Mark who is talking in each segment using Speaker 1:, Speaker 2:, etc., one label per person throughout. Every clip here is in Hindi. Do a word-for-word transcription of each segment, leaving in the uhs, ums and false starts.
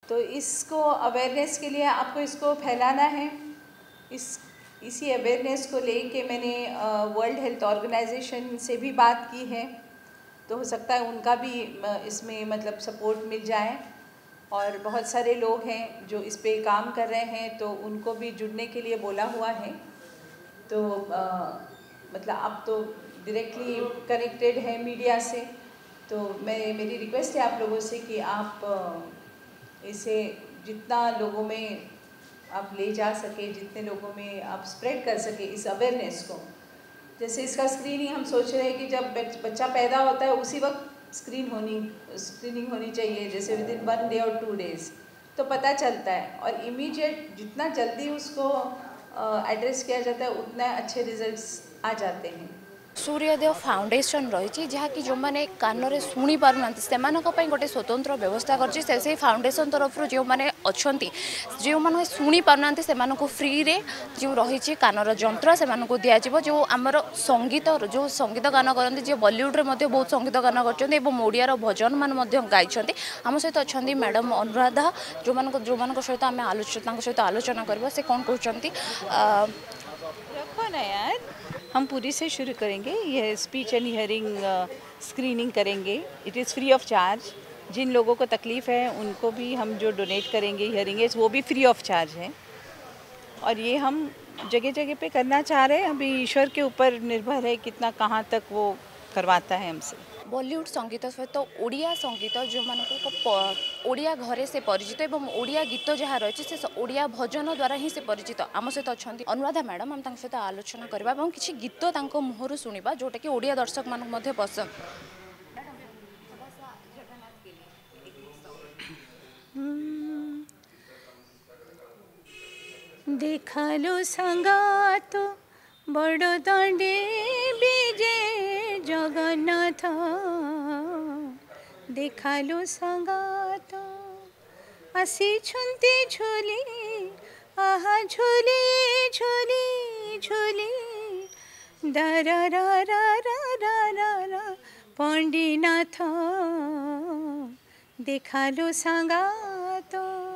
Speaker 1: तो इसको अवेयरनेस के लिए आपको इसको फैलाना है। इस इसी अवेयरनेस को लेके मैंने वर्ल्ड हेल्थ ऑर्गेनाइजेशन से भी बात की है, तो हो सकता है उनका भी इसमें मतलब सपोर्ट मिल जाए। और बहुत सारे लोग हैं जो इस पे काम कर रहे हैं, तो उनको भी जुड़ने के लिए बोला हुआ है। तो आ, मतलब आप तो डायरेक्टली कनेक्टेड है मीडिया से, तो मैं मेरी रिक्वेस्ट है आप लोगों से कि आप इसे जितना लोगों में आप ले जा सके, जितने लोगों में आप स्प्रेड कर सके इस अवेयरनेस को। जैसे इसका स्क्रीनिंग हम सोच रहे हैं कि जब बच्चा पैदा होता है उसी वक्त स्क्रीन होनी स्क्रीनिंग होनी चाहिए, जैसे विद इन वन डे और टू डेज़, तो पता चलता है। और इमीडिएट जितना जल्दी उसको एड्रेस किया जाता है उतना अच्छे रिजल्ट्स आ जाते हैं।
Speaker 2: सूर्योदय फाउंडेशन रही जहाँकि जो मैंने कान में शुणी पारना से गोटे स्वतंत्र व्यवस्था कर फाउंडेशन तरफ जो मैंने अच्छा जो मैंने शुणी पारना से फ्री रे जो रही कानर जंत्र से दिज्व जो आमर संगीत जो संगीत गान करते जो बॉलीवुड में बहुत संगीत गान करड़ियार भजन मान गाई आम सहित अच्छा मैडम अनुराधा जो मान जो मान सहित आम आलोचना सहित आलोचना करवा से कौन कहते
Speaker 3: रखो ना यार, हम पूरी से शुरू करेंगे। यह स्पीच एंड हियरिंग स्क्रीनिंग करेंगे। It is free of charge. जिन लोगों को तकलीफ़ है उनको भी हम जो डोनेट करेंगे हियरिंग एड्स वो भी फ्री ऑफ चार्ज है। और ये हम जगह जगह पे करना चाह रहे हैं। अभी ईश्वर के ऊपर निर्भर है कितना कहाँ तक वो करवाता है हमसे।
Speaker 2: बॉलीवुड संगीत सहित ओडिया संगीत जो मान ओडिया घरे से परिचित एवं ओडिया गीत जहाँ रही से ओडिया भजन द्वारा ही से परिचित आम सहित अच्छा अनुराधा मैडम। आम सहित आलोचना करवा और किसी गीत मुहर शुणा जोटा कि ओडिया दर्शक मान पसंद।
Speaker 4: देखालो संगात बड़ दंडे विजय जगन्नाथ, देखालो संगात आसी छुंती झोली आहा झोली झोली झोली दारा रा रा रा रा रा रा पंडीनाथ, देखालो संगात।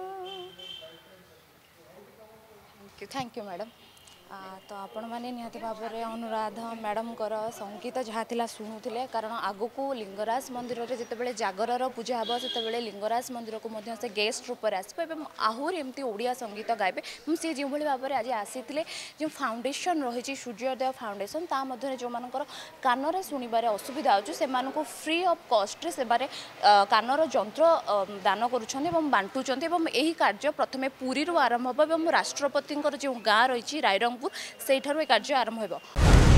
Speaker 2: Thank you madam. तो आपण मैंने निहाती भाव में अनुराधा मैडम संगीत जहाँ था शुणुले, कारण आग को लिंगराज मंदिर में जितेबाला जागर पूजा हम से लिंगराज मंदिर को से गेस्ट रूप में आसपे आहरी एमती ओडिया संगीत गाइबे। सी जो भाव में आज आसी जो फाउंडेशन रही सूर्योदय फाउंडेशन ता मध्य जो मानकर कानर शुणवे असुविधा हो फ्री ऑफ कॉस्ट से कानर जंत्र दान करुँच यही कार्य प्रथम पुरी आरंभ हो। राष्ट्रपति जो गाँ रही रायरंगपुर से कार्य आरंभ हो।